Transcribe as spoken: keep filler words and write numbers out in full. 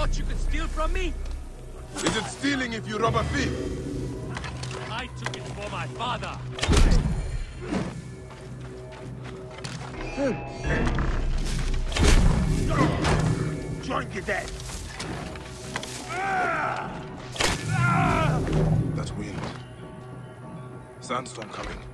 thought you could steal from me? Is it stealing if you rob a thief? I took it for my father. Join the dead. That's wind. Sandstorm coming.